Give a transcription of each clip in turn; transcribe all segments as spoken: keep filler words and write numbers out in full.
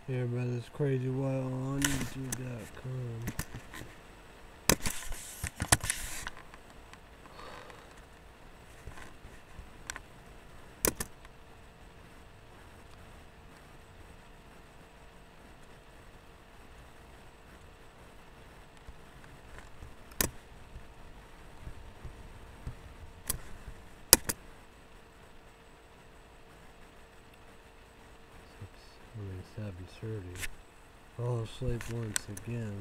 Here, Brothers Crazy Wild on YouTube dot com. seven thirty. Fall asleep once again.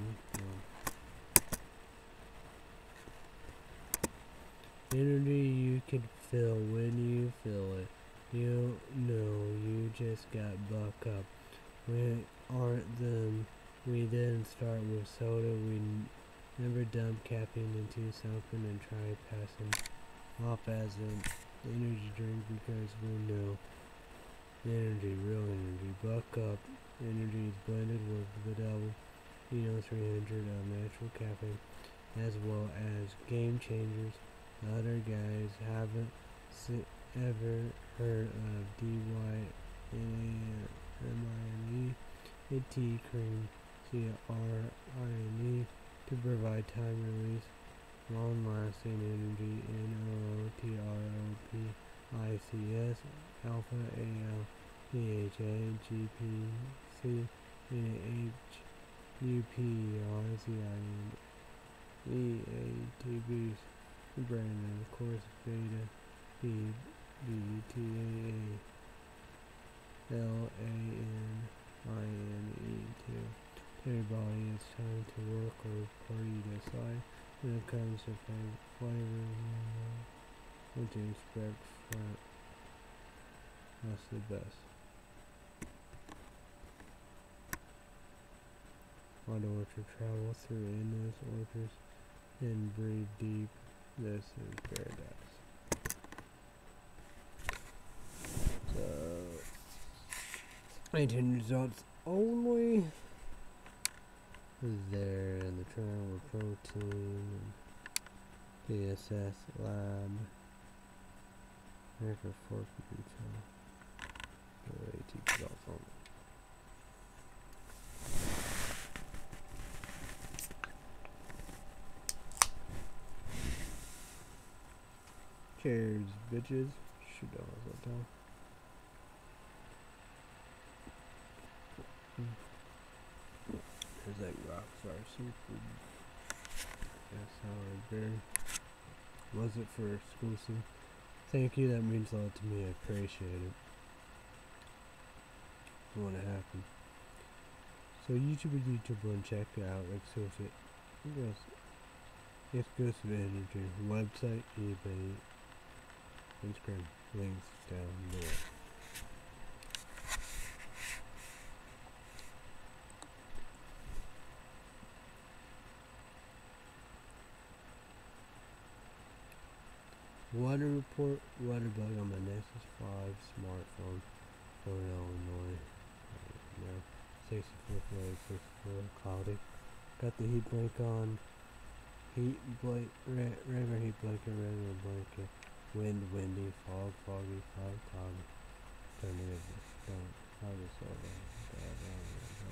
Energy you can feel when you feel it. You know you just got buck up. We aren't them. We then start with soda. We never dump caffeine into something and try passing off as an energy drink because we know energy, real energy. Buck up. Energy is blended with the double, you know, three hundred of natural caffeine, as well as game changers. Other guys haven't ever heard of D Y N A M I N E, a tea cream, C R I N E, to provide time release, long-lasting energy, N O T R O P I C S, alpha, A L, P H A, G P, C, N H, U P, R, Z I N, E, A, T, B, brain, and of course, beta, B, B, T, A, A, L, A, N, I, N, E, two. Everybody, it's time to work or party decide when it comes to flavor, what to expect from that's the best. Why don't you travel through endless orchards and breathe deep? This is paradise. So, eighteen results only. There in the trial with protein and D S S lab. Record four retail. eighteen results only. Cheers, bitches. Shoot down all the time. There's that Rockstar Super. Yes, sour beer. Was it for exclusive? Thank you, that means a lot to me. I appreciate it. I want to happen. So YouTube and YouTube and check it out. Exclusive. Yes. Exclusive energy. Website, eBay, Instagram. Links down below. Weather report, weather bug on my Nexus five smartphone for Illinois. Now, sixty-four flight, sixty-four cloudy. Got the heat blanket on. Heat blanket, re regular heat blanket, regular blanket. Wind, windy, fog, foggy, cloud, cloudy. Turn it over. Don't. How this all that?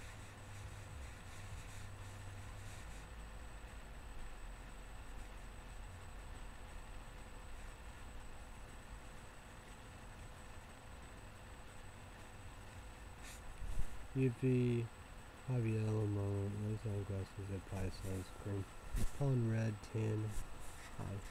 U V, have yellow mode, no sunglasses, apply sunscreen. Pollen red, tan, high.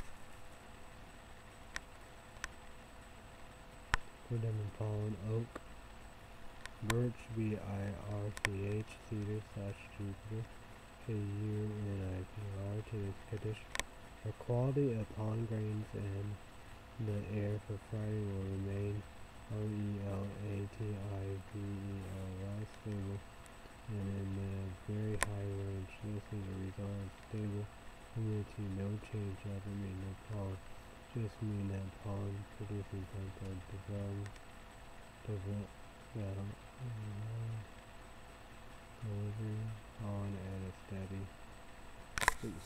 Cardamom pollen, oak. Birch, B I R C H, cedar slash Jupiter, K U N I P R, to this condition. The quality of pollen grains and the air for Friday will remain O E L A T I V E L Y, stable, and in a very high range. This is a result of stable humidity, no change ever mean no pollen, just mean that pollen producing something develop, develop, yeah, uh, delivery on at a steady pace.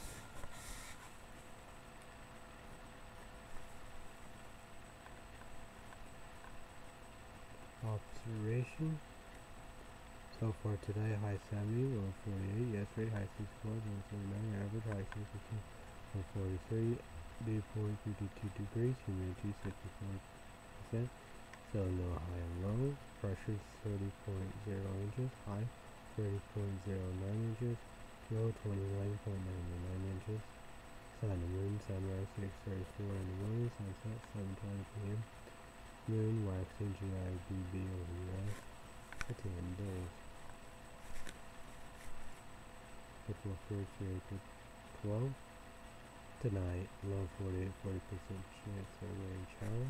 Observation. So for today, high seventy, low forty-eight. Yesterday, high sixty-four, low thirty-nine. Average high sixty-two, low forty-three. Dew point fifty-two degrees. Humidity sixty-four percent. So no high and low. Pressure thirty point zero inches. High thirty point zero nine inches. Low twenty-nine point nine nine inches. Sun and moon. Sunrise six thirty-four in the morning. Sunset seven twenty p m Moon waxing G I B B over U S for ten days. April first through April twelfth. Tonight, low forty-eight, forty percent chance of rain shower.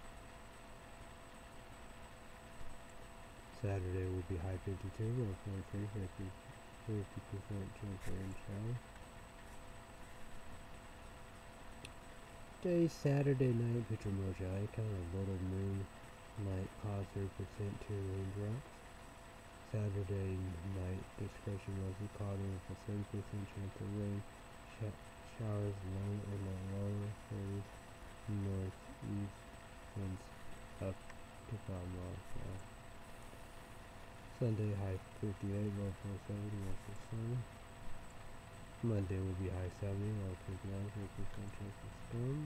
Saturday will be high fifty-two, low forty-three, fifty percent chance of rain shower. Day Saturday night, picture Mojai, kind of a little moon, night cause zero percent two raindrops. Saturday night, discretion mostly cloudy with a thirty percent chance of rain. Sh showers low in the lower thirties, northeast winds up to five miles per hour. Sunday high fifty-eight, low forty-seven, mostly sunny. Monday will be high seventy, low fifty-nine, fifty percent chance of storm.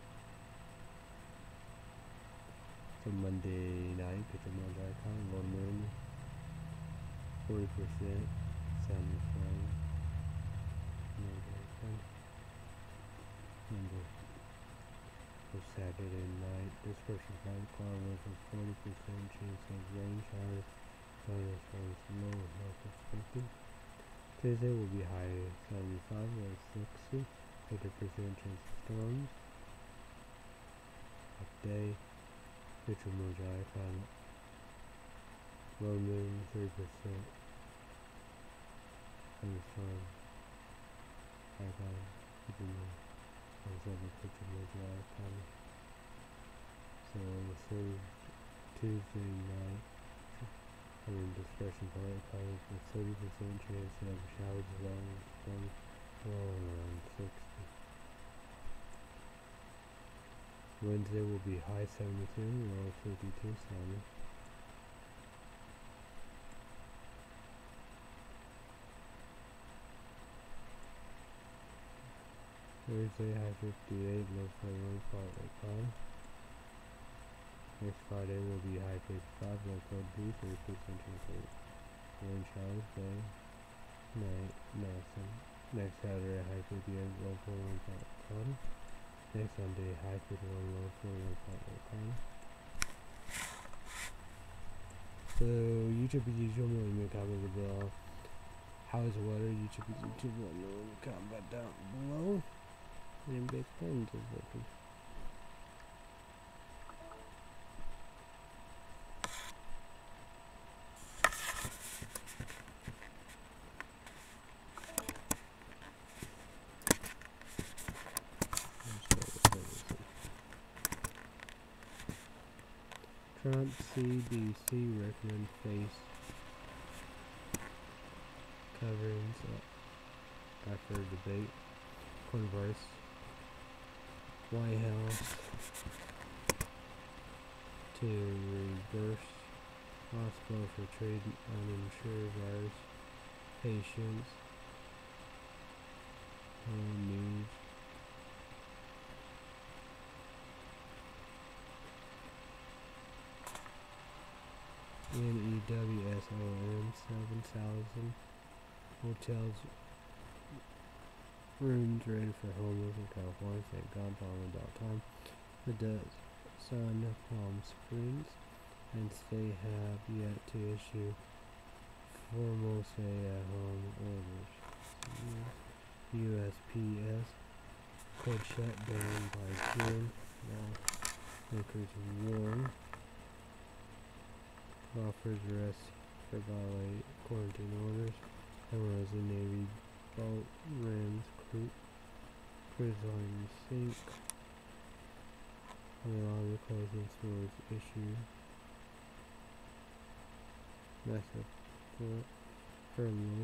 So Monday night, picture Mojai, kind of low moon. forty percent, sun is shining, no sun. Monday. For Saturday night, dispersion cloud cloud with a forty percent chance of rain showers, sun is shining low, not expected. Tuesday will be high seventy-five, low sixty, fifty percent chance of storms. Half day, picture Mojai, cloud, low moon, thirty percent. Thunderstorm. High cloud. Keep in mind. I was able to picture Mojai cloud. So on the third Tuesday night, I mean dispersion cloud clouds with thirty percent chance of showers along from low around sixty. Wednesday will be high seventy-two, low fifty-two, sunny. Thursday high fifty-eight, low forty-one, partly cloudy. Next Friday will be high fifty-five, low forty-three, thirty percent chance of rain showers, day, night, no sun. Next Saturday high fifty-eight, low forty-one, partly cloudy. Next Sunday high fifty-one, low forty-one, partly cloudy. So YouTube as usual, leave me a comment below. How is the weather? YouTube as usual, leave me a comment down below. And big things is looking. Trump C D C recommend face coverings after debate. Converse. White House to reverse hospital for treating uninsured virus patients. Home news. N E W S O M seven thousand hotels rooms ready for homeless in California. Thank God Palmer dot com. The Dutch Sun Palm Springs and they have yet to issue formal stay-at-home orders. U S P S could shut down by June. Now, workers warn. Offers arrest for violate quarantine orders. Cameras in Navy boat rams cru cruise line sink. Along the closing stores issue. Massive for furloughs.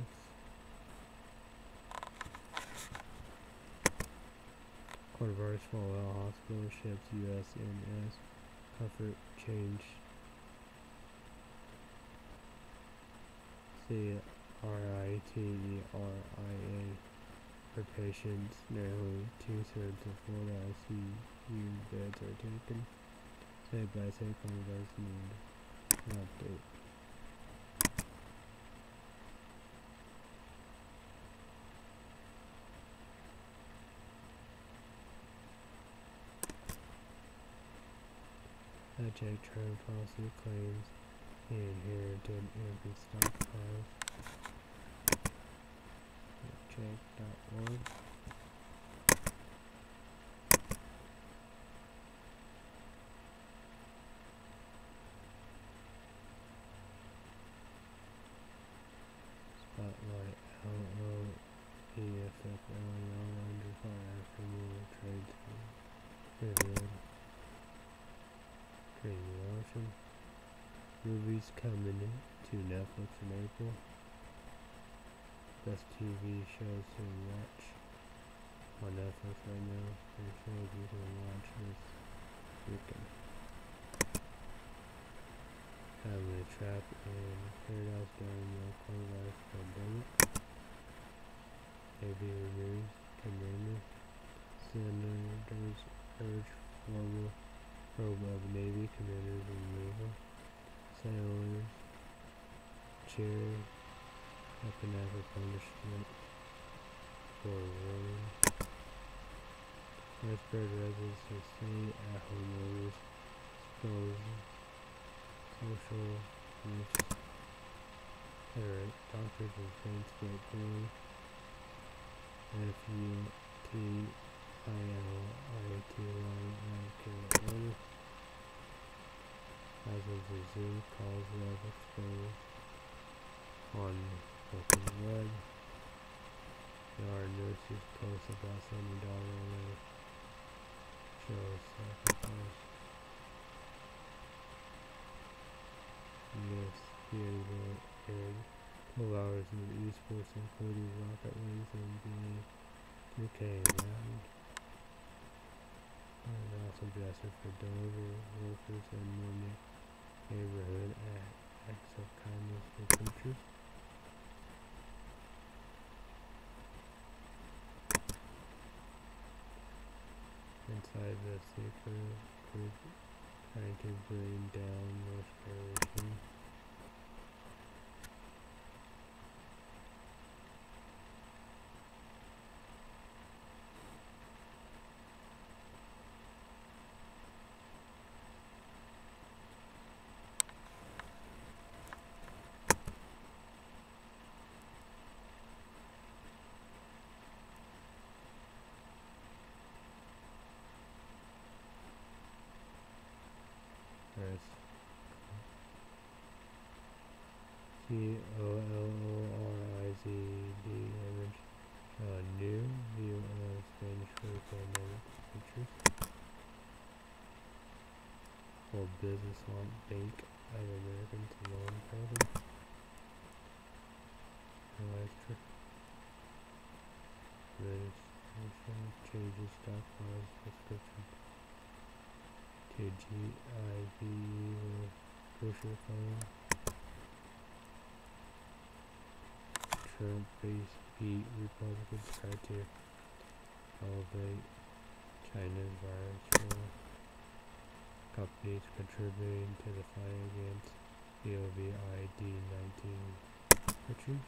Coronavirus fallout hospital ships U S N S comfort change C R I T E R I A. For patients, nearly two-thirds of Florida I C U beds are taken. State by state does need an update. I check term policy claims, inherited empty stockpiles. Check dot org. Spotlight L O E F F L E R under fire for more trades revealed. Crazy Ocean. Movies coming to Netflix in April. Best T V shows to watch on Netflix right now. There are shows you can watch this weekend. Family Trap in Paradise during the coronavirus pandemic. A B removes commander. Senators urge former probe of Navy commanders removal. Sailors cheer weapon as a punishment for warning. Westbird residents to stay at home orders. Suppose social risks. Alright, doctors and saints get paid. F U T I L I T Y L K order. As of the zoo, calls web exposed on open web. There are nurses post about seventy dollars alert. Shows sacrifice. Yes, here will aired twelve hours of esports including Rocket League and N B A two K round. And also dresser for delivery workers and more neighborhood acts of kindness for teachers. Inside the secret group trying to bring down North Korea. C O L O R I Z D image. Uh, new view of Spanish flu pandemic features. For business on Bank of Americans loan program. Electric. Registration changes stock price description to G I V with grocery color. Trump base beat Republicans try to elevate China's virus war. Companies contributing to the fight against COVID nineteen. Pictures.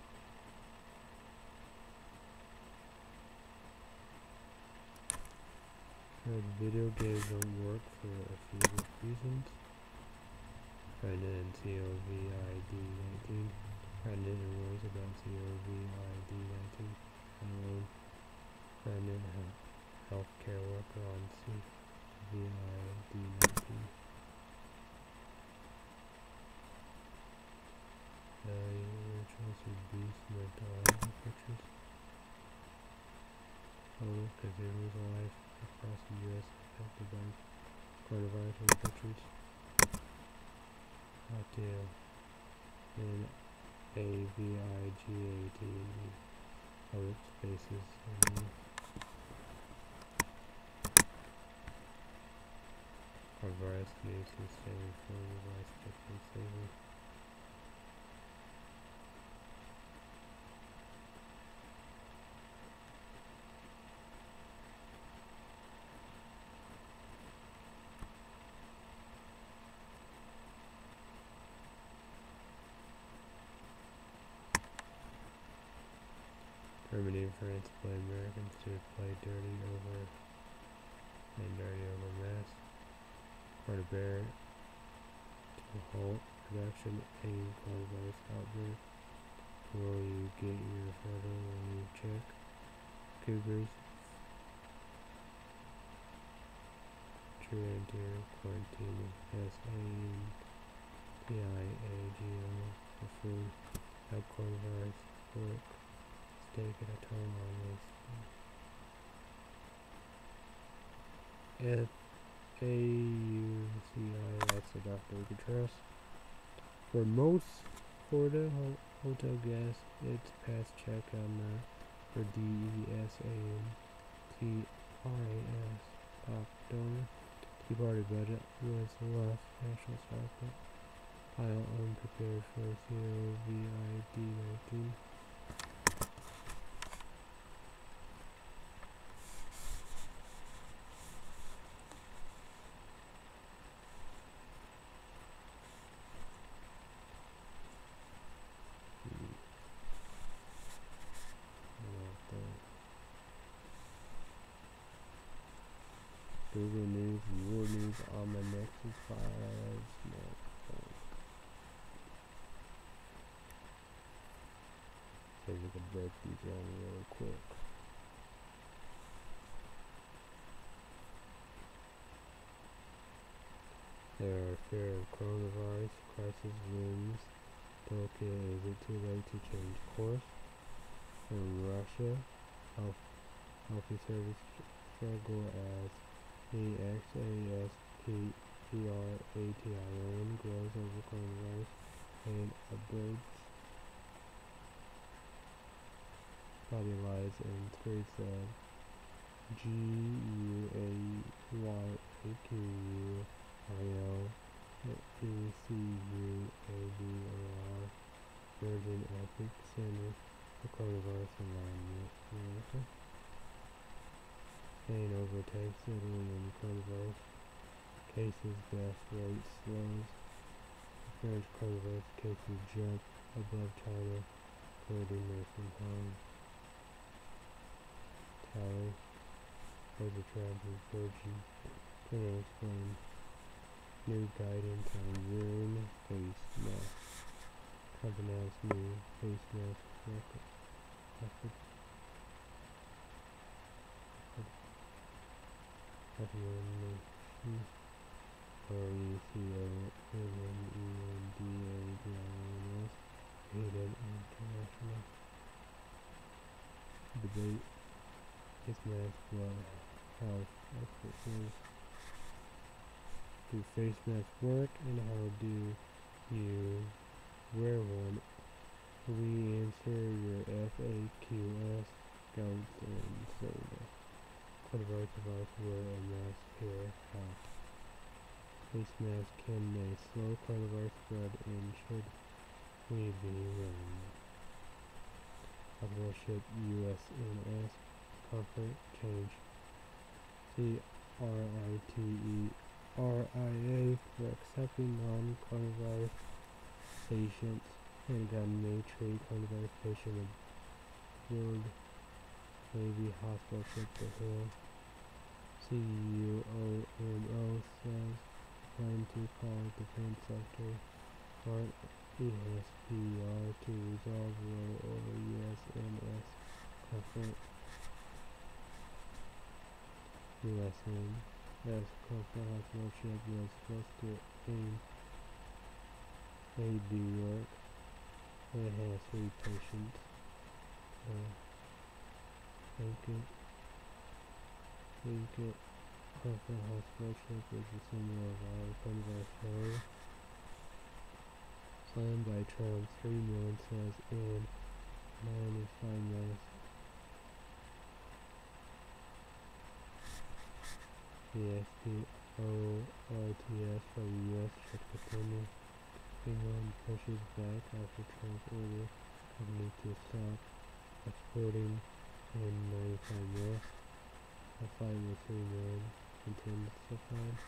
Heard video games don't work for a few reasons. Pregnant and COVID nineteen. Pregnant and worries about COVID nineteen. Unknown pregnant healthcare worker on COVID nineteen. Uh, Chelsea Beast mental health pictures. Oh, consumers alive across the U S affected by coronavirus pictures. Cocktail in A V I G A T public spaces. Our virus news is staying for the last fifteen seconds. Canadian France play Americans to play dirty over and dirty over mass. For the bear to halt production and coronavirus outbreak. Will you get your photo when you check? Cougars. True deer quarantine. S A N T I A G O for food. Have coronavirus work. Steak at a time on this. F A U C I. That's a doctor we can trust. For most Florida ho hotel guests, it's past checkout now for D E S A N T R A S. Pop donor. Tea Party budget was left. National Chocolate. Pile unprepared for COVID nineteen. Google News, World News on my Nexus five smartphone. So we can break these down really quick. There are fear of coronavirus crisis looms. Tokyo, is it too late to change course? From Russia, health, healthy service struggle as the X A S P R A T I O N grows over coronavirus and abides body lies in streets of G U A Y A Q U I O E C U A B O R Virgin Epic Center for Coronavirus Environment America. Spain overtakes Italy in coronavirus cases, death rate slows. French coronavirus cases jump above China, according nursing home. Tally for the travel Virgin General explain new guidance on wearing face masks. Trump announced new face mask record. Recommendation for U C O M M E N D A D I N S Aided International debate face mask what health experts do face masks work and how do you wear one? We answer your F A Q S, Scouts and Soda. Coronavirus about to wear a mask here. How? Face mask can may slow coronavirus spread and should we be wearing them? Possible ship U S N S comfort change. C R I T E R I A for accepting non-coronavirus patients and gun may treat coronavirus patient aboard Navy Hospital ship the Hill. C U O M O says plan to call defense sector or E S P R to resolve war over U S N S conflict. U S N S conflict hospital ship was supposed to aim aid New York. It has three patients. Uh, Blanket, Blanket, Conflict Hospital ship is a symbol of our coronavirus failure. Slammed by Trump, three million says and ninety-five masks. The S P O R T S from the U S ship continue. Finland pushes back after Trump ordered company to stop exporting and ninety-five masks. A fight with three million intensified.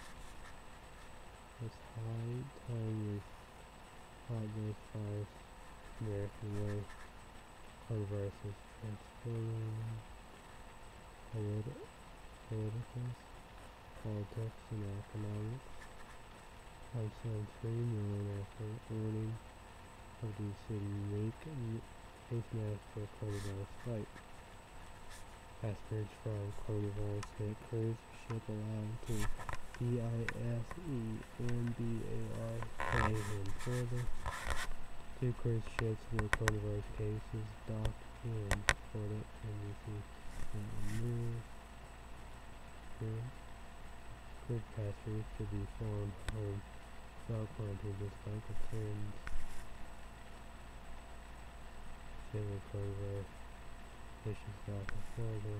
It's high time we fought those five American way. Coronavirus is exploring politi politicals, politics, and economics. Have some three million after earning of the city make face mask for coronavirus fight. Passengers from coronavirus hit cruise ship allowed to B I S E and B A R K and further. Two cruise ships with coronavirus cases docked in Florida N B C and news. Cruise passengers should be flown home without quarantine despite concerns. Ship with coronavirus patients docked in Florida.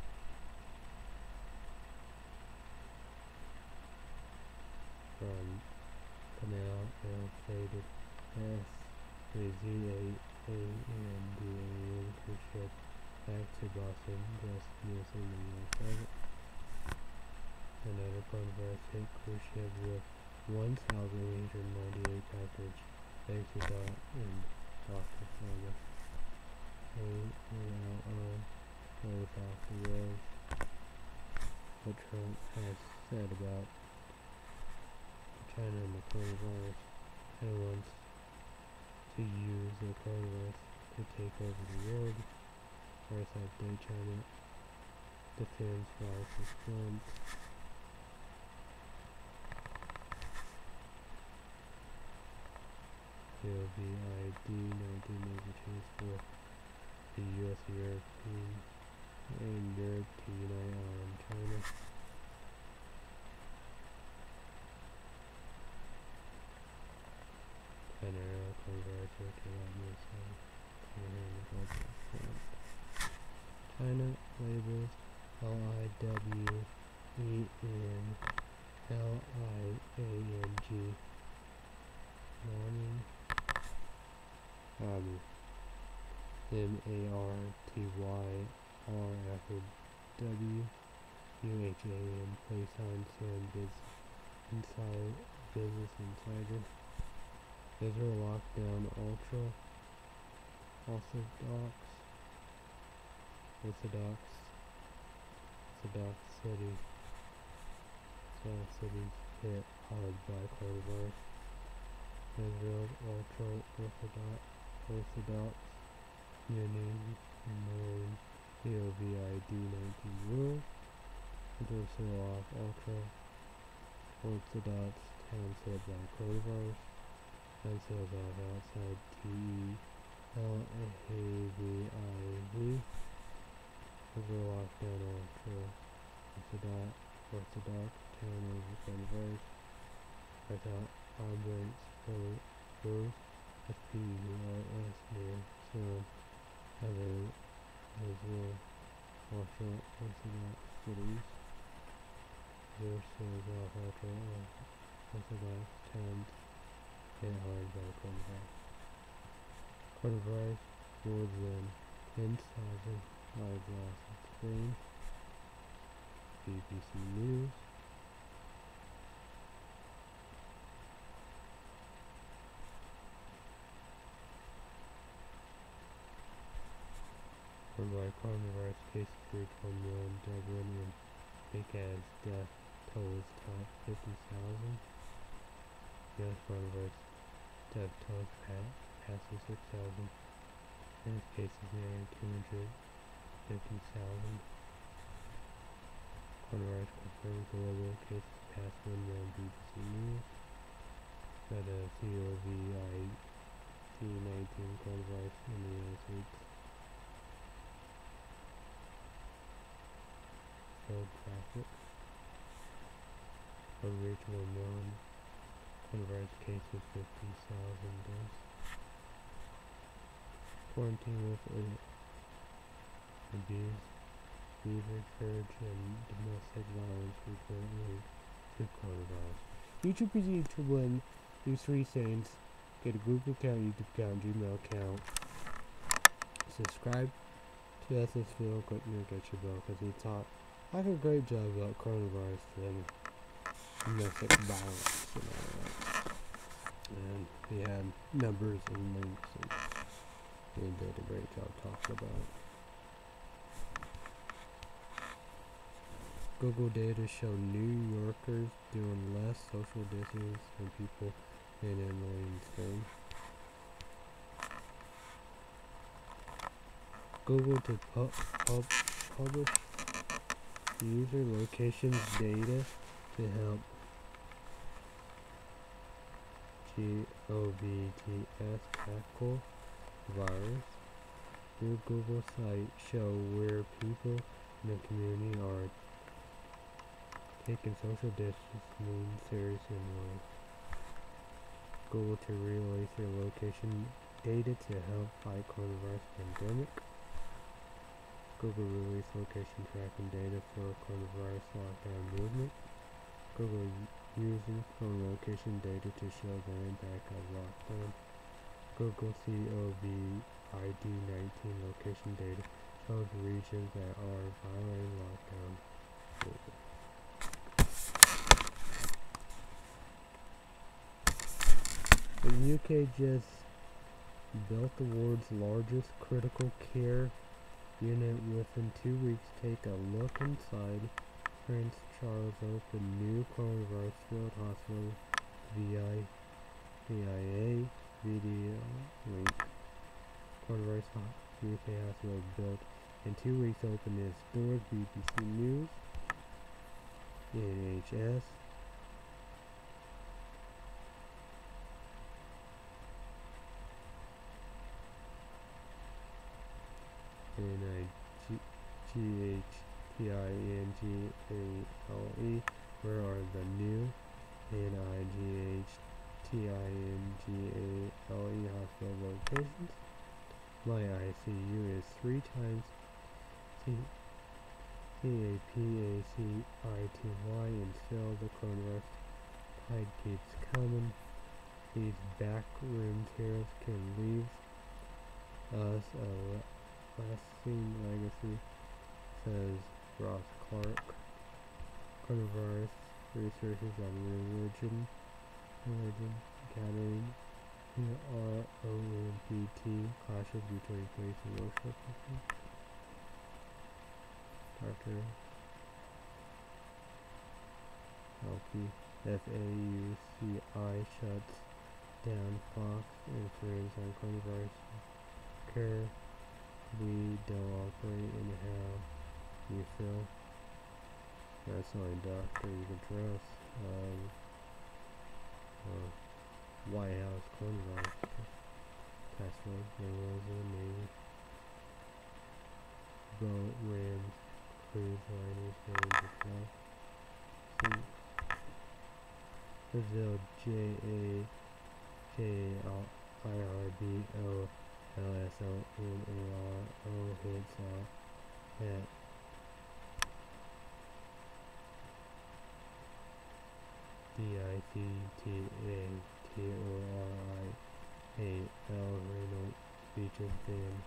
From Canal L faded S with Z A A and D A N cruise ship back to Boston, just missing the U S of it. Another coronavirus hit cruise ship with one thousand eight hundred ninety-eight passengers thanks to dot and Boston, Florida. A L O goes off the rails. What Trump has said about China and the coronavirus, and wants to use the coronavirus to take over the world. First update, China defends virus Trump. C O V I D nineteen major change for the U S European and Europe to unite on China. China coronavirus China labels L I W E N L I A N G Morning um, M A R T Y R after W U H A N play sign Sam Biz Inside Business Insider. Israel lockdown ultra orthodox orthodox orthodox city South cities hit hard by coronavirus. Israel ultra orthodox orthodox union known C O V I D nineteen rule. Israel off ultra orthodox towns hit by coronavirus. And sales off outside T E L A V I V. Israel lockdown ultra orthodox orthodox town over coronavirus. Without outbreaks for those S P U R S near some other Israel ultra orthodox cities. Their sales off ultra orthodox towns hit hard by coronavirus. Coronavirus more than ten thousand lives lost in Spain. B B C News. Worldwide coronavirus cases reach one million, Dublin and big as death tolls top fifty thousand. U S coronavirus death tolls passes six thousand. And cases near two hundred fifty thousand. Coronavirus confirmed global cases past one million. B B C News. Got a C O V I D nineteen coronavirus in the United States. Sold traffic. Will reach one million. Coronavirus cases fifty thousand deaths. Quarantine with abuse, fever, purge, and domestic violence report linked to coronavirus. YouTube proceeds to win these three things. Get a Google account, YouTube account, Gmail account. Subscribe to S S Phil, click near get your bell because he taught I did a great job about coronavirus and domestic violence and all that. And he had numbers and links and he did a great job talking about it. Google data show New Yorkers doing less social distancing than people in Italy and Spain. Google to pu pub publish user locations data to help COVID tackle virus. New Google site show where people in the community are taking social distancing seriously. Google to release their location data to help fight coronavirus pandemic. Google release location tracking data for coronavirus lockdown movement. Google using phone location data to show the impact of lockdown. Google COVID nineteen location data shows regions that are violating lockdown. Google. The U K just built the world's largest critical care unit. Within two weeks, take a look inside. Prince Charles opened new coronavirus field hospital via V I A video link. Coronavirus U K hospital built in two weeks opened its doors. B B C News, N H S. N I G H T I N G A L E. Where are the new N I G H T I N G A L E hospital locations? My I C U is three times C A P A C I T Y, and still the coronavirus tide keeps coming. These back room heroes can leave us a lasting legacy, says Ross Clark. Coronavirus researchers on religion, religion gathering, R O M P T, clashes between faith and worship. Doctor Healthy F A U C I shuts down Fox and Friends on coronavirus care. We don't operate in how you feel. That's the only doctor you can trust. Um, uh, White House coronavirus password. There was a Navy boat rams cruise liners heading to South Sea. Brazil J A J A I R B O L S O N A R O hits out at D I C T A T O R I A L Reynolds featured band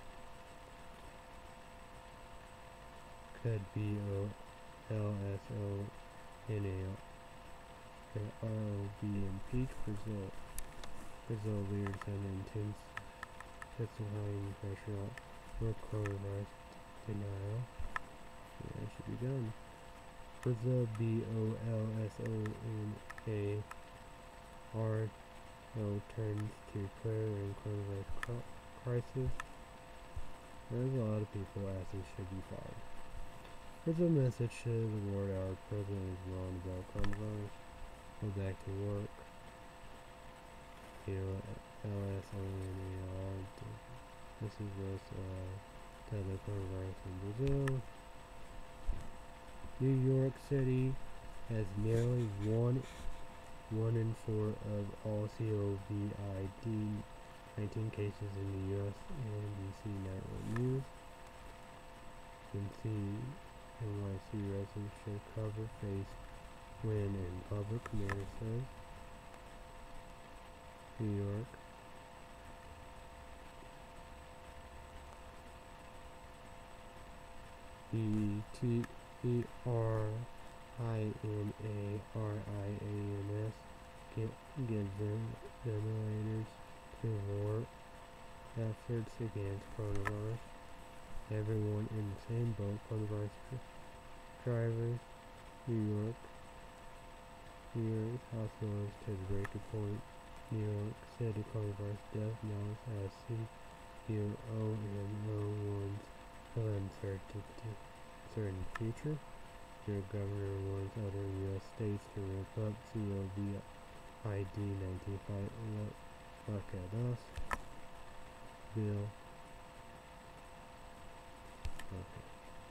could be O L S O N A R O B impeach Brazil. Brazil leaders had intense testifying pressure for coronavirus denial. Yeah, that should be done. Brazil B O L S O N A R O turns to prayer in coronavirus crisis. There's a lot of people asking should be fired. There's a message to the world. Our president is wrong about coronavirus. Go back to work. L S O N A R. This is this uh, to the coronavirus in Brazil. New York City has nearly one one in four of all COVID nineteen cases in the U S N B C Network News. You can see N Y C residents should cover face when in public, mayor says. New York. B T E R I N A R I A N S get gives them ventilators to thwart efforts against coronavirus. Everyone in the same boat. Coronavirus drivers New York. New York's hospitals to the breaking point. New York City coronavirus death knowns as C U O and no one's uncertainty certain future. Your governor warns other U S states to ramp up COVID nineteen fight. Look, look at us. Bill. Okay.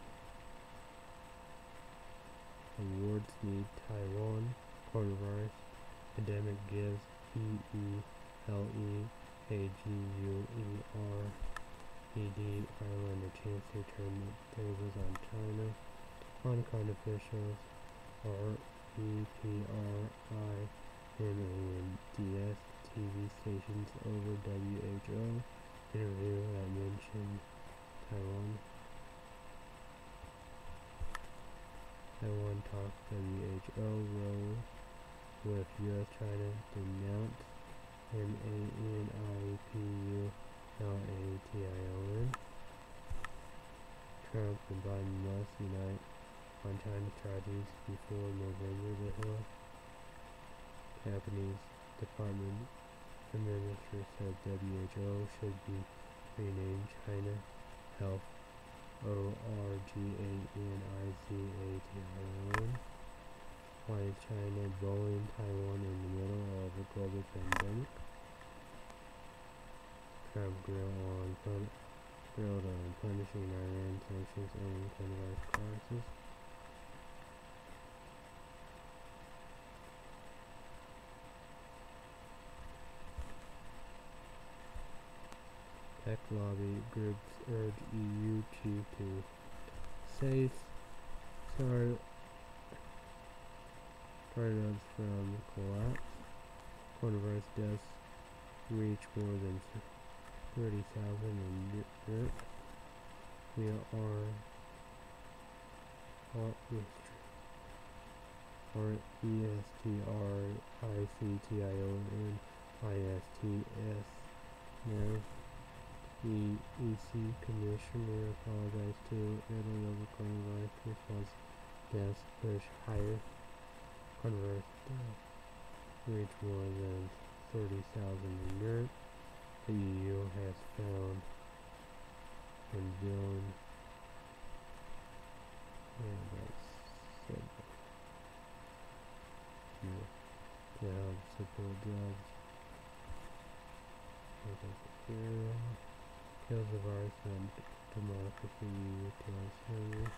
Awards need Taiwan. Coronavirus pandemic gives E E L E A G U E R E D Ireland a chance to turn the tables on China. Hong Kong officials R E P R I M A N D S T V stations over W H O interview that mentioned Taiwan. Taiwan talks W H O role with U S China denounced M A N I P U L A T I O N. Trump and Biden must unite on China's strategies before November the Hill. Japanese Department of Minister said W H O should be renamed China Health O R G A N I Z A T I O N. Why is China bullying Taiwan in the middle of a global pandemic? Trump grilled on, pun grilled on punishing Iran sanctions and coronavirus crisis. Tech lobby groups urge E U chief to save start startups from collapse. Coronavirus deaths reach more than thirty thousand in Europe. We are R E S T R I C T I O N I S T S now. The E C Commissioner apologized to Italy over coronavirus response. Deaths push higher. Coronavirus deaths reach more than thirty thousand in Europe. The E U has found and beyond and that's said to help support jobs. Kills the virus and democracy utilitarian.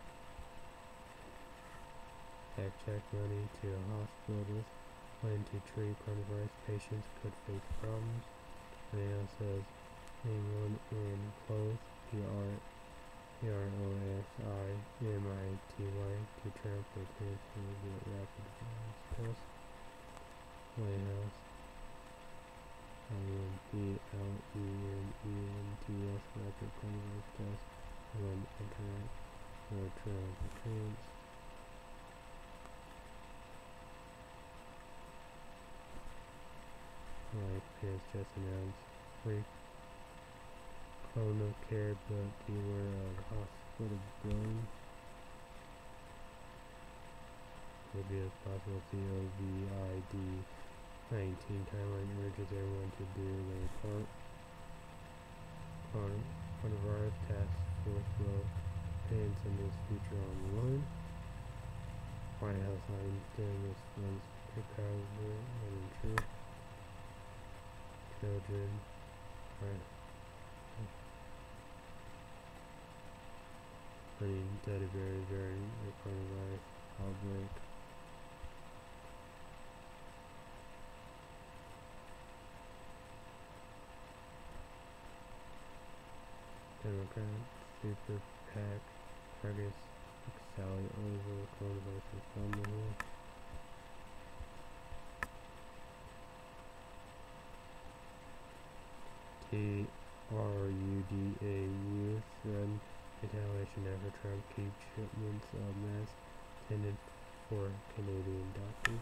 Fact check money to hospitals. Plan to treat coronavirus patients could face problems. Mail says name one in close. P R P R O S I M I T Y to Trump with his to get rapid virus test. White House. I N P L E N E N T S rapid coronavirus test on internet or travel applicants. Like Pence just announced free corona care, but beware of hospital billing. Will be a possible COVID nineteen timeline urges everyone to do their part. Coronavirus task force will pin Sunday's future online. White House hiding stimulus funds recover untrue. Children are putting teddy bears during the coronavirus outbreak. Democrat Super PAC targets Sally over coronavirus funding. T R U D A U threatened retaliation after Trump keeps shipments of masks intended for Canadian doctors.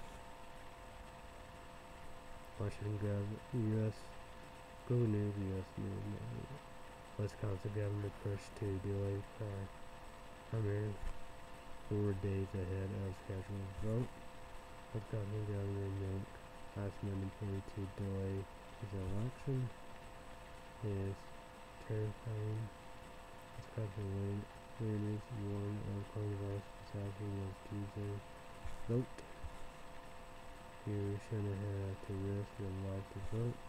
Washington Gov. U S Google News U S News. Wisconsin governor pushed to delay primary. four days ahead of scheduled vote. Wisconsin governor note last minute plea to delay his election is terrifying. Wisconsin leaders warn of coronavirus disaster was Tuesday. Vote. You shouldn't have to risk your life to vote.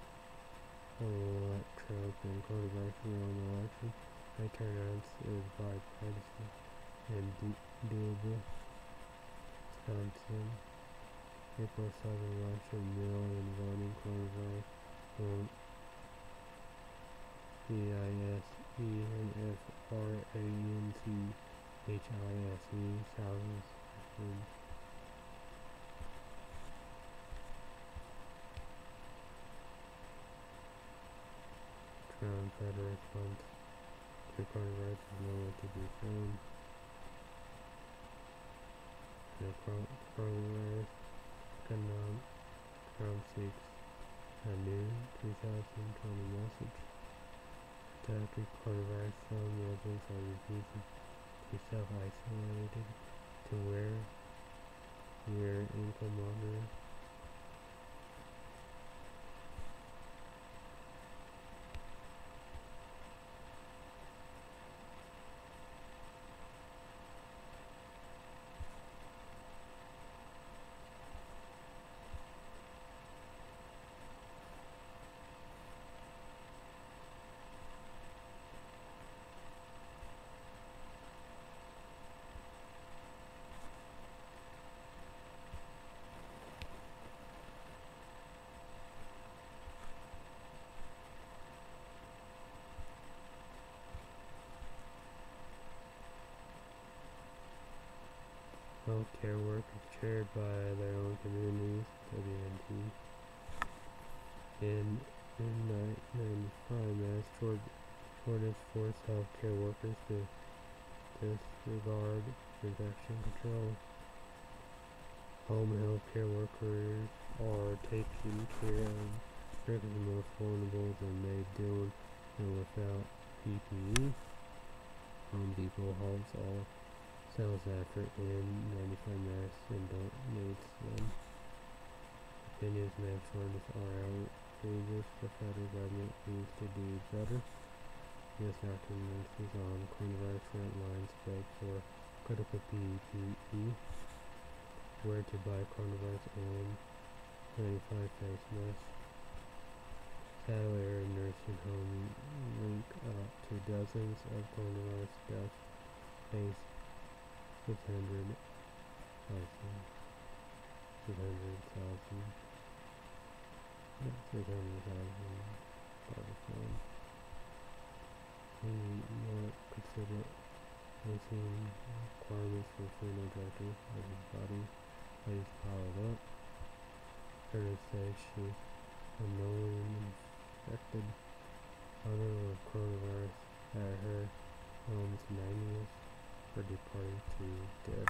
Elect Trump and coronavirus on the election. High turnouts is bipartisan and do- doable. Wisconsin. April seventh election mail-in voting coronavirus vote. C I S E N F R A N C H I S E thousands. Trump federal response to coronavirus is nowhere to be found. The coronavirus economic Trump seeks a new two thousand twenty message. After coronavirus, some residents are refusing to self-isolate, to wear wear ankle monitors. Healthcare workers chaired by their own communities, W N T. In, in nineteen ninety-five, mass shortage forced healthcare workers to disregard infection control. Home healthcare workers are taking care of the most vulnerable and they do it without P P E. Home Depot halts all sales after N ninety-five masks and donates them. Opinions mass shortages are outrageous. The federal government needs to do better. U S doctors and nurses on coronavirus front lines beg for critical P P E. Where to buy coronavirus N ninety-five face masks. Saddle nursing home link up to dozens of coronavirus deaths. Face six hundred thousand. six hundred thousand. six hundred thousand. Pakistan. We not consider facing requirements for food and director of his body. Please piled up. Curtis says she unknowingly infected other with coronavirus at her home's ninetieth birthday party to dead.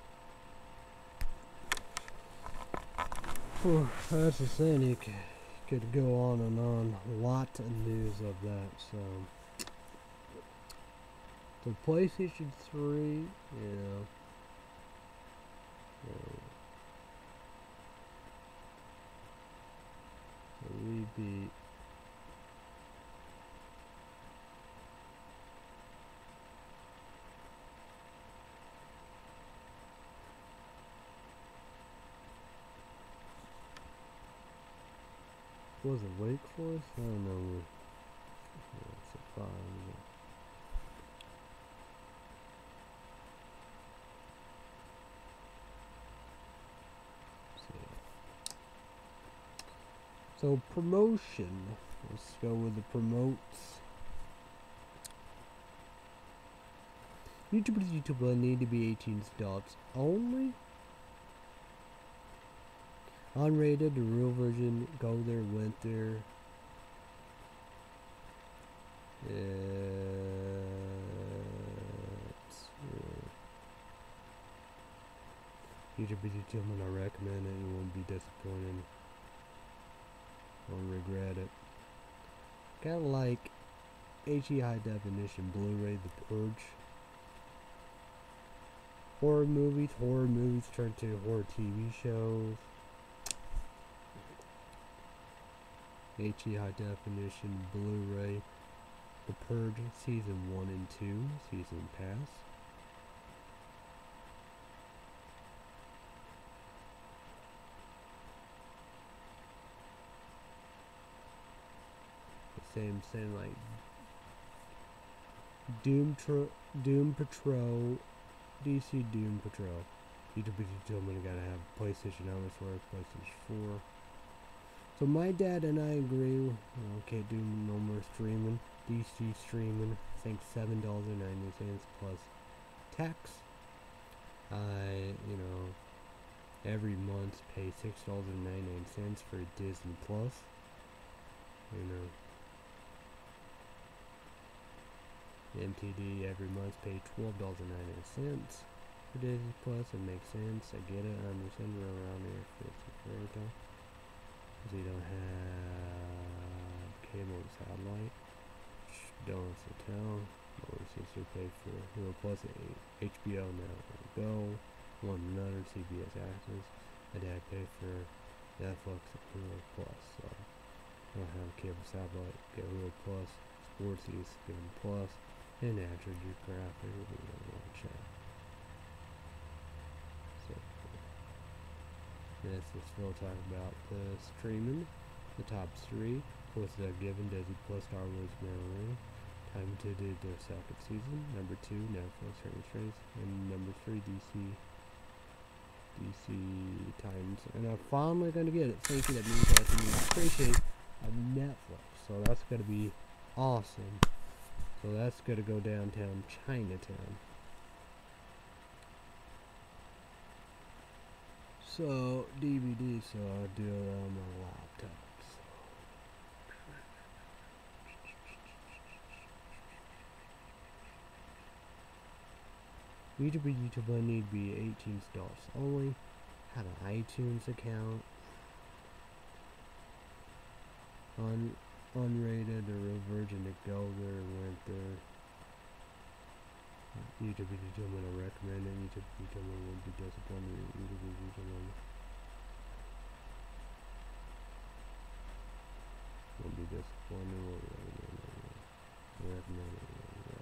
Whew, that's a saying, you could go on and on. A lot of news of that. So, so PlayStation three, yeah. So, so we beat. Was it Wake Forest? I don't know. Yeah, it's a five. So promotion. Let's go with the promotes. YouTubers, YouTube will need to be eighteen adults only. Unrated, the real version, go there, went there. It's, uh, YouTubers, YouTube, I recommend it. You won't be disappointed. Won't regret it. Kind of like H E High Definition Blu-ray, The Purge. Horror movies, horror movies turned to horror T V shows. H E High Definition Blu-ray, The Purge Season one and two, Season Pass. The same, same like Doom, Tro Doom Patrol, D C Doom Patrol. YouTube gentlemen gotta have PlayStation Hours PlayStation four. So my dad and I agree. Well, can't do no more streaming. D C streaming. I think seven dollars and ninety cents plus tax. I, you know, every month pay six dollars and ninety-nine cents for Disney Plus. You know, M T D every month pay twelve dollars and ninety-nine cents for Disney Plus. It makes sense. I get it. I understand we're around here for it's because we don't have cable and satellite. Don't have to tell. Or since we pay for Hulu Plus, H B O now Go, one another C B S Access. My dad paid for Netflix and Hulu Plus, so I don't have cable satellite. Get Hulu Plus, Sportsies, give them Plus, and Natural Geographic. We don't watch that. So this is still talking about the streaming. The top three was uh, given Disney Plus, Star Wars, Mandalorian. Time to do the second season. Number two, Netflix, Stranger Things, and number three, D C, D C Titans. And I'm finally gonna get it. Thank you. That means I can appreciate a Netflix. So that's gonna be awesome. So that's gonna go downtown Chinatown. So D V D. So I'll do it on my laptop. YouTube YouTube will need to be eighteen dollars only. Have an iTunes account. Un unrated or a virgin to go there went there. YouTube YouTube I recommend it. YouTube YouTube won't be disappointed. YouTube YouTube won't be disappointed. I recommend it.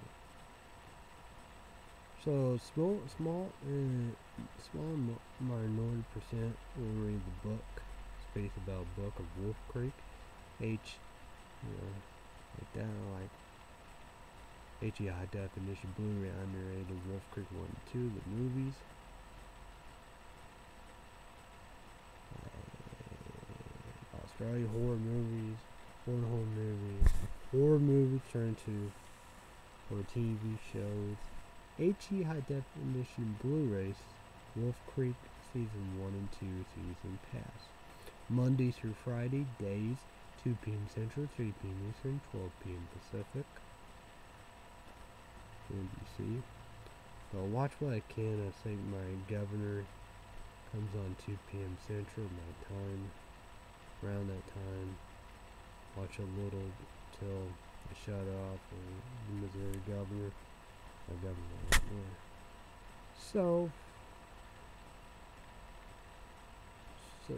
So small, small, uh, small minority percent will read the book. Space about book of Wolf Creek. H, you know, like that, like H E High Definition Blu-ray underrated Wolf Creek one and two, the movies. Uh, Australia horror movies, horror horror movies, horror movies turned to or T V shows. H E High Definition Blu-rays, Wolf Creek Season one and two, Season Pass. Monday through Friday, days, two P M Central, three P M Eastern, twelve P M Pacific. N B C. So I'll watch what I can. I think my Governor comes on two P M Central, my time, around that time. watch a little till they shut off the Missouri governor, or governor, yeah. So, so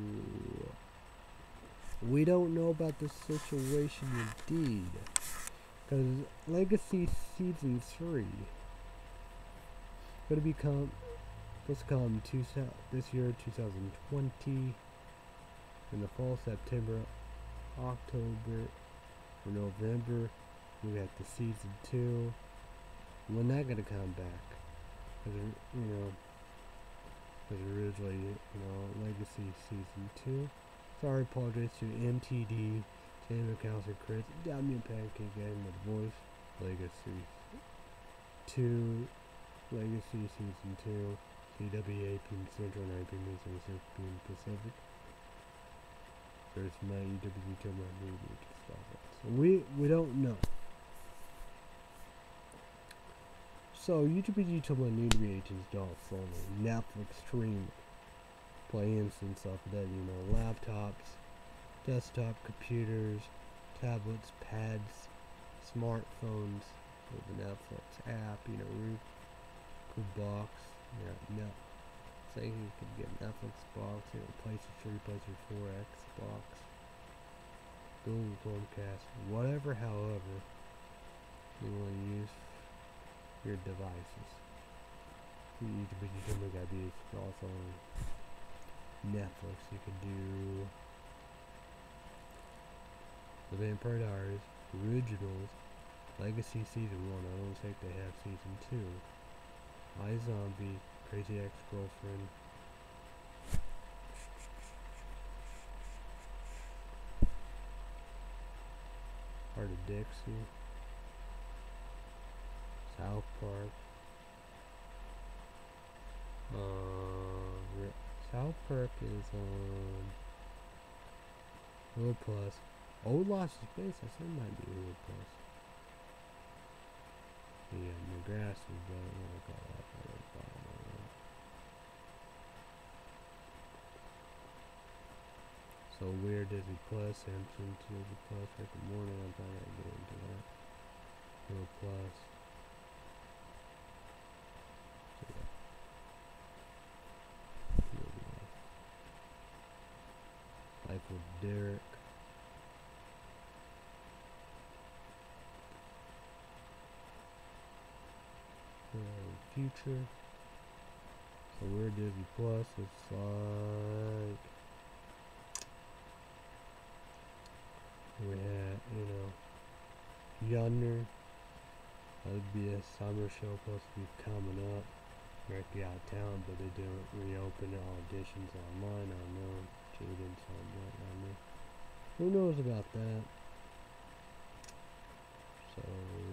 we don't know about the situation indeed, because Legacy Season three gonna become supposed to come two, this year, two thousand twenty, in the fall, September, October, or November. We got the season two. When that gonna come back? Cause you know, cause originally, you know, Legacy season two. Sorry, apologize to M T D, Chamber Council, Chris, Damian Pancake, and with voice. Legacy two, Legacy season two, C W A P M Central, nine P M Eastern, six P M Pacific. There's my E W T my movie stuff. So we we don't know. So YouTube YouTube new reagents don't follow Netflix stream play instance of that, you know, laptops, desktop computers, tablets, pads, smartphones with the Netflix app, you know, Roku box, yeah, no. Say you can get Netflix box, you know, PlayStation three, PlayStation four, Xbox, Google Chromecast, whatever, however you want to use your devices. You YouTube gotta be also on Netflix. You can do The Vampire Diaries, Originals, Legacy Season one. I don't think they have Season two. iZombie, Crazy Ex-Girlfriend, Heart of Dixie, South Park, uh, South Park is on Hulu Plus. Old Lost in Space, I think might be Hulu Plus. Yeah, Nebraska, but I don't know call that. So Weird Disney Plus, Simpsons, Disney Plus, Rick and Morty, I'm probably gonna get into that. Hulu Plus. So yeah. Life with Derek. Uh, Future. So Weird Disney Plus, it's like we had, you know, Yonder. That would be a summer show supposed to be coming up. Might be out of town, but they didn't reopen the auditions online. I don't know. Jaden signed that on me. Who knows about that? So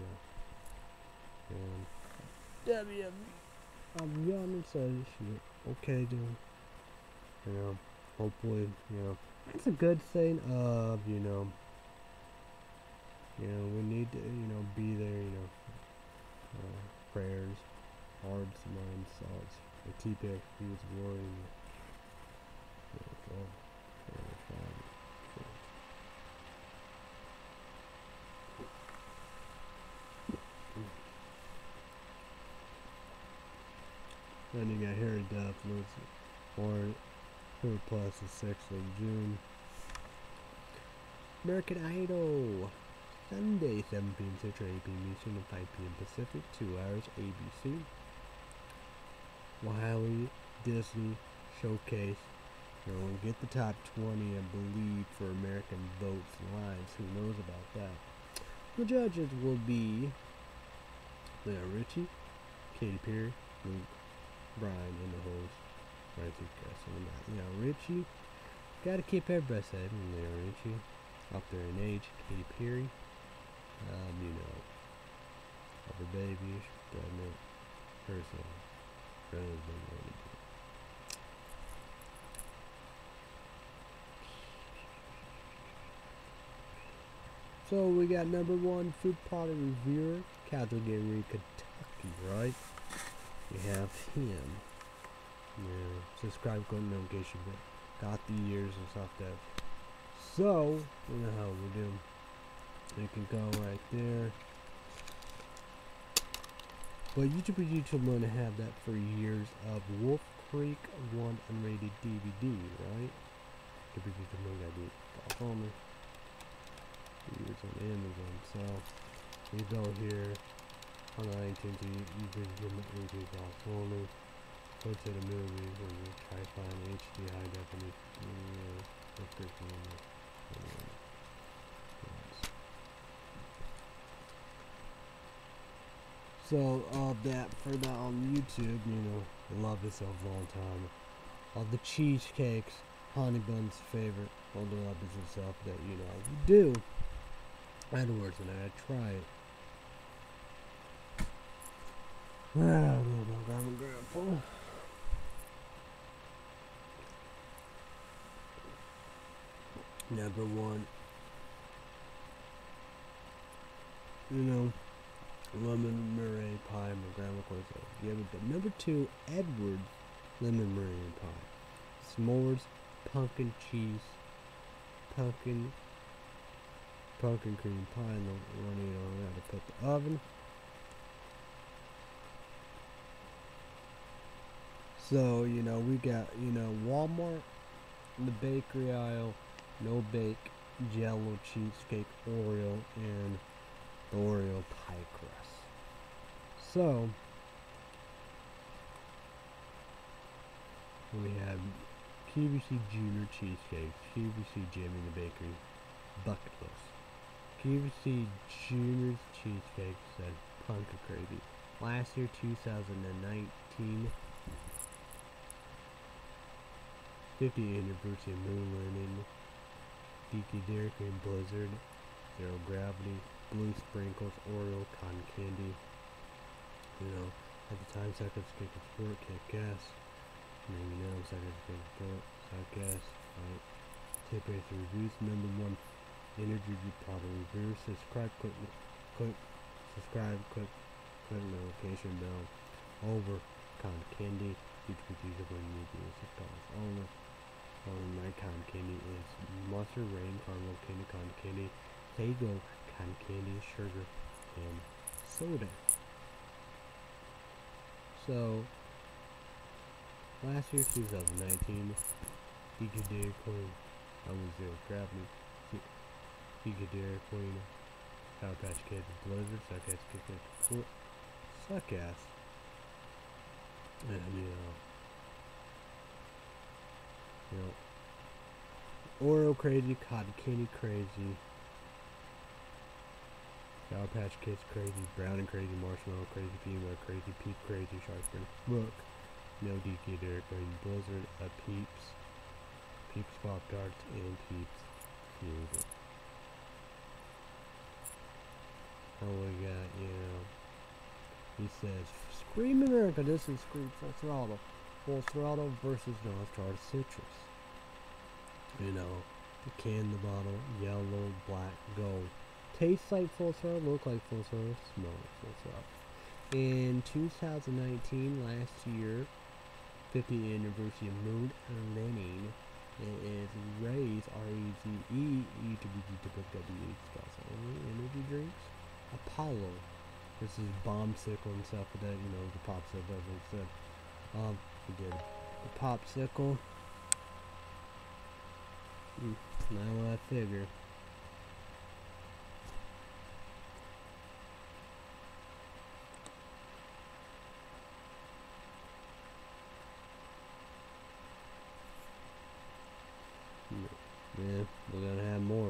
yeah. And W. I'm Yonder, so shit. Okay, dude. You know, hopefully, you know, it's a good thing of, you know. You know, we need to, you know, be there, you know, uh, prayers, hearts, minds, thoughts, the T P X Q's worrying, you know, so, so, so. Then you got Harry Duff, Lucy, or Hulu Plus the sixth of June. American Idol. Sunday, seven P M Central, eight P M Eastern, and five P M Pacific, two hours, A B C. Wiley Disney Showcase. You know, get the top twenty, I believe, for American votes lives. Who knows about that? The judges will be Leah Richie, Katy Perry, Luke, Brian, and the host. I think that's on that. Leah Richie. Gotta keep everybody safe. Leah Richie. Up there in age, Katy Perry. Um, you know, of her baby, pregnant, person, husband, so we got number one food product reviewer, Calgary, Kentucky, right? We have him. Yeah, subscribe, go to notification, but got the years and stuff that So, you know how we do. You can go right there. But YouTube and YouTube going to have that for years of Wolf Creek one unrated D V D, right? YouTube and YouTube Moon got it off on me. Years on Amazon. So you go here on the iTunes, you you can give me YouTube off only. Go to the movies and you try to find H D high definition. Yeah, Wolf Creek one. So, all uh, that for that on YouTube, you know, I love this of all time. All the cheesecakes, honey buns favorite, all the other stuff that, you know, you do. Afterwards, and I try it. I don't know about grandma and grandpa. Number one, you know, lemon meringue pie, my grandma calls it. Yeah, but number two, Edwards lemon meringue pie. S'mores, pumpkin cheese, pumpkin, pumpkin cream pie. And the one you know, I gotta put the oven. So you know, we got you know Walmart, the bakery aisle, no bake, Jello cheesecake, Oreo, and the Oreo pie crust. So we have Q V C Junior cheesecake, Q V C Jimmy in the bakery, bucket list. Q V C Junior's cheesecake said pumpkin crazy. Last year, two thousand nineteen, fiftieth anniversary of Moon Landing, D K Dairy Cream Blizzard, Zero Gravity, Blue Sprinkles, Oreo, Cotton Candy. You know, at the time, seconds kick and sport, kick gas. Maybe now, seconds kick and sport, suck gas. Right. Tip based reviews. Number one, energy product review. Subscribe, click, click, subscribe, click, click notification bell. Over, Cotton Candy. YouTube user when you do six dollars only. Only my Cotton Candy is Mustard Rain, Caramel Candy, Cotton Candy, Fago, Cotton Candy, Sugar, and Soda. So, last year, two thousand nineteen, D K Dairy Queen, I was Zero Gravity, D K Dairy Queen, Sour Patch Kids, Blizzard, Suck Ass, Kick Ass, Suck Ass, and you know, you know, Oreo Crazy, Cotton Candy Crazy, Sour Patch Kids Crazy, Brown and Crazy, Marshmallow Crazy, Peanut Crazy, Peep Crazy, Sharpton, Rook, No D K Dairy Queen, Blizzard, a Peeps, Peeps Pop Tarts, and Peeps Fusion. Oh, we got, you know, he says, Scream America, this is Scream Full Throttle. Full Throttle versus Nostra Citrus. You know, the can, the bottle, yellow, black, gold. Tastes like Full Throttle, look like Full Throttle, smell like Full Throttle. In two thousand nineteen, last year, fiftieth anniversary of Moon Landing, it is Raze, R E Z E, E to B G to W H only energy drinks. Apollo, this is Bombsicle and stuff for that, you know, the popsicle, as I said. Um, we did the popsicle. Mm, not what I figure. Yeah, we're gonna have more.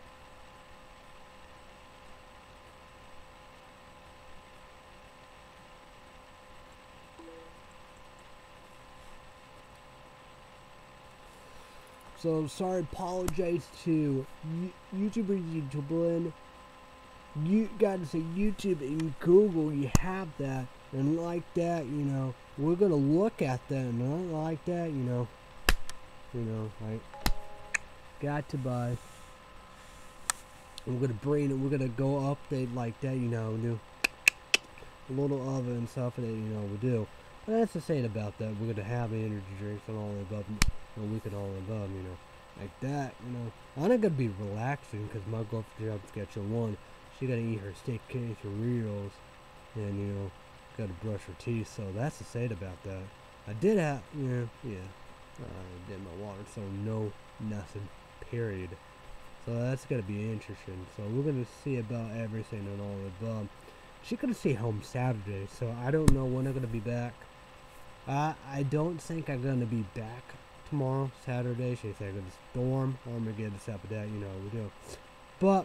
So sorry, apologize to YouTubers, YouTube, you gotta say YouTube and Google, you have that, and like that, you know, we're gonna look at that, and not like that, you know, you know, like, got to buy. We're gonna bring it, we're gonna go update like that, you know, do a little oven and stuff that, you know, we do. But that's to say about that, we're gonna have energy drinks and all the above, a week and all above, you know. like that, you know. I'm not gonna be relaxing because my girlfriend schedule one. She gotta eat her steak quesadillas and, you know, gotta brush her teeth. So that's the sad about that. I did have, yeah, yeah. I did my water, so no, nothing, period. So that's gonna be interesting. So we're gonna see about everything and all the above. She's gonna stay home Saturday, so I don't know when I'm gonna be back. I I don't think I'm gonna be back tomorrow, Saturday. She said I'm gonna storm or I'm gonna get this up with that, you know, we do. But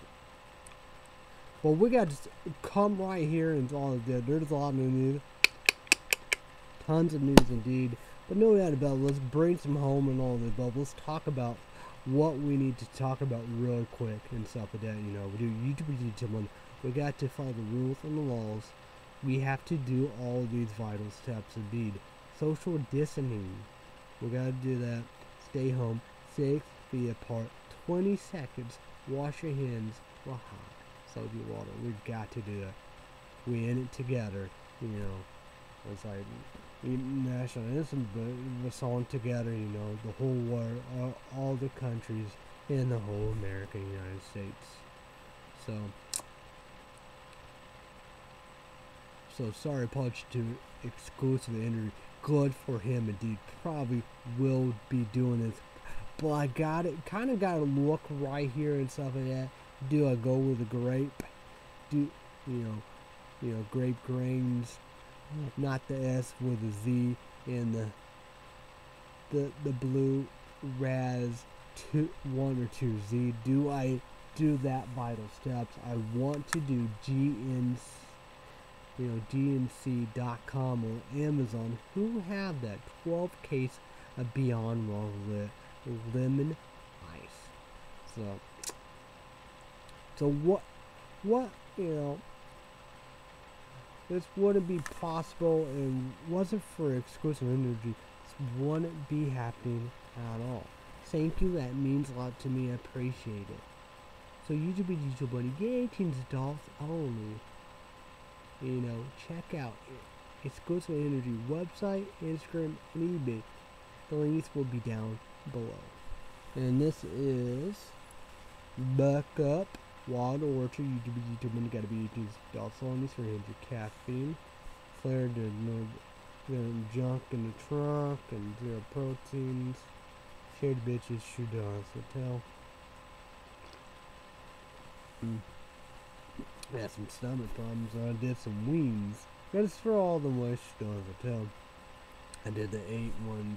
well, we got to come right here and all of that. There's a lot of news, tons of news indeed. But no doubt about it, let's bring some home and all of the above. Let's talk about what we need to talk about real quick and stuff like that. You know, we do YouTube, YouTube. We got to follow the rules and the laws. We have to do all these vital steps indeed. Social distancing. We gotta do that. Stay home. Six feet apart. Twenty seconds. Wash your hands. Well, hot. Salty water. We've got to do that. We in it together. You know, it's like we national anthem, but we're song together. You know, the whole world, all, all the countries in the whole American United States. So. So sorry, apology to exclusive interview. Good for him indeed. Probably will be doing this, but I got it. Kind of got to look right here and stuff like that. Do I go with a grape? Do you know? You know, grape grains, not the S with a Z and the the the blue raz two one or two Z. Do I do that vital steps? I want to do G N C. You know, G N C dot com or Amazon, who have that twelve case of Beyond Raw Lit Lemon Ice. So, so what, what, you know, this wouldn't be possible and wasn't for exclusive energy. This wouldn't be happening at all. Thank you, that means a lot to me, I appreciate it. So YouTube, YouTube buddy, get eighteen adults only. You know, check out Exclusive Energy website, Instagram, and eBay. The links will be down below. And this is Backup Wild Orchard. YouTube, YouTube, and you gotta be eighteen adults only for your caffeine. Flared to no, no junk in the trunk and zero proteins. Shared bitches, shoot on hotel. Mm. I had some stomach problems, so I did some wings. But it's for all the wish stores I tell. I did the eight ones.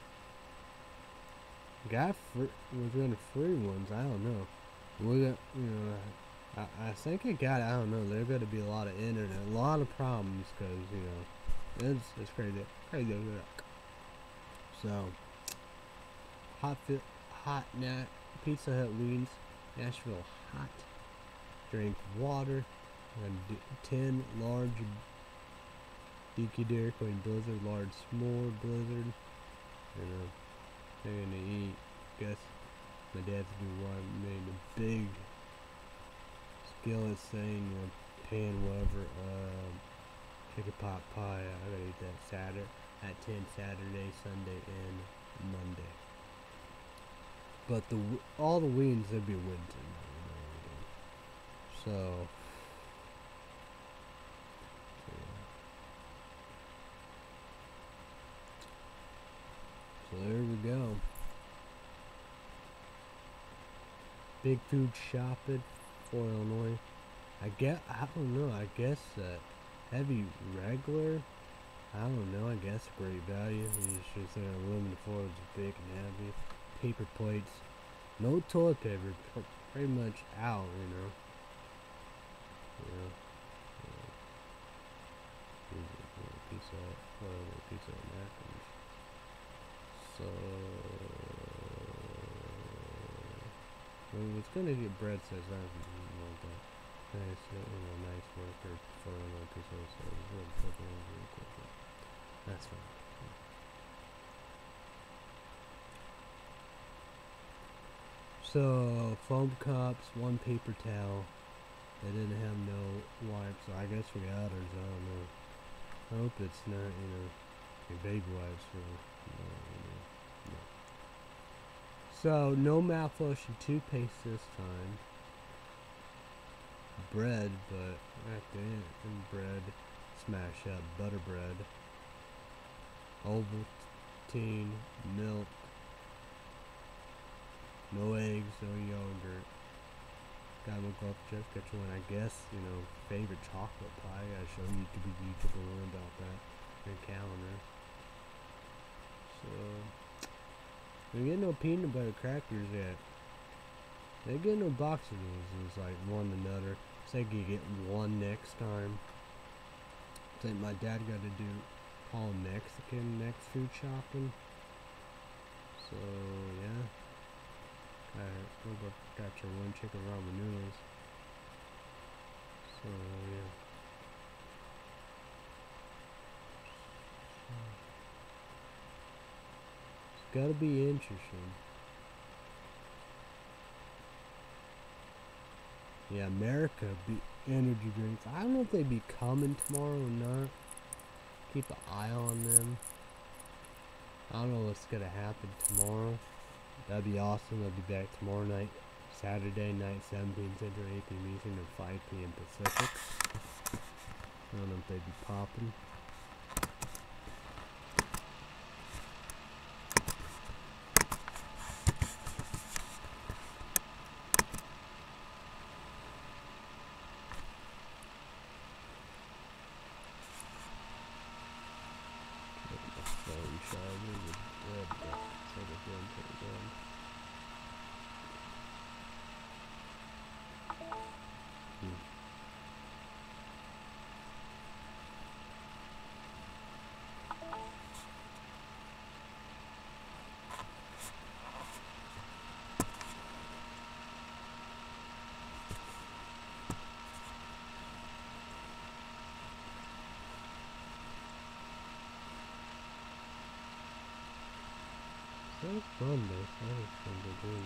Got free, was gonna free ones, I don't know. We got, you know, I, I think I got, I don't know, there's gonna be a lot of internet, a lot of problems, cause, you know, it's, it's crazy, crazy. So, hot, fit, hot, nat, Pizza Hut wings, Nashville hot. Drink water, and ten large Dookie Dairy Queen Blizzard, large s'more Blizzard, and uh, they're gonna eat. Guess my dad's gonna want made a big skillet thing, you know, pan, whatever. Uh, chicken pot pie. I gotta eat that Saturday at ten Saturday, Sunday, and Monday. But the all the wings they'll be Wednesday. So, so there we go. Big food shopping for Illinois. I guess, I don't know, I guess that heavy regular, I don't know, I guess great value. You should say aluminum foil is big and heavy. Paper plates, no toilet paper, pretty much out, you know. Yeah. Yeah. Pizza, uh, pizza napkins. So, well, it's gonna get bread says I don't know that. Nice, you know, nice worker for a pizza. So, that's fine. So, foam cups, one paper towel. They didn't have no wipes, so I guess we got ours, I don't know. I hope it's not, you know, your baby wipes, or, no, you know, no. So, no mouthwash and toothpaste this time. Bread, but after it, and bread, smash up butter bread, Ovaltine, milk, no eggs, no yogurt. Gotta look up Jeff Get you one, I guess, you know, favorite chocolate pie. I show you to be YouTuber about that in a calendar. So, we get no peanut butter crackers yet. They get no box of these. It's like one another. It's like you get one next time. It's like my dad got to do all Mexican next food shopping. So yeah. Alright, we'll go got your one chicken ramen noodles. So yeah. It's gotta be interesting. Yeah, America be energy drinks. I don't know if they be coming tomorrow or not. Keep an eye on them. I don't know what's gonna happen tomorrow. That'd be awesome. I'll be back tomorrow night, Saturday night, seven p m Central, eight p m Eastern, and five p m Pacific. I don't know if they be popping. Phone charger with red duck, so the phone turns on. Hmm. So fun though, so fun to do.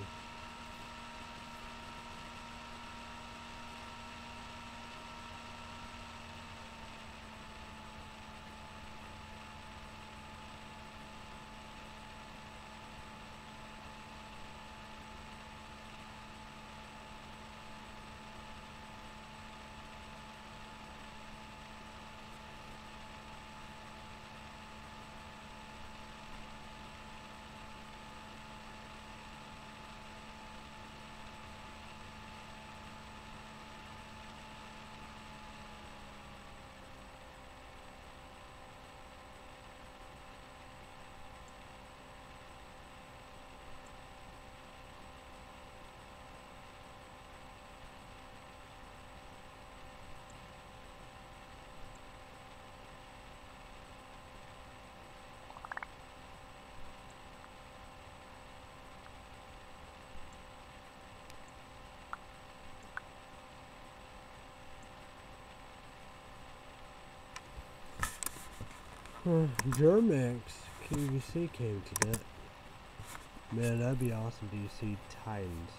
Germax Q V C came to that. Man, that'd be awesome to see Titans.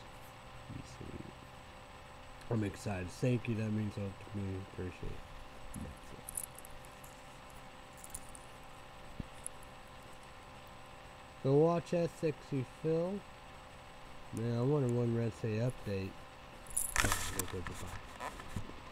I'm excited. Thank you, that means a lot to me. Appreciate it. Go watch that sexy Phil. Man, I wonder when Red Say update. Oh, go, go, goodbye.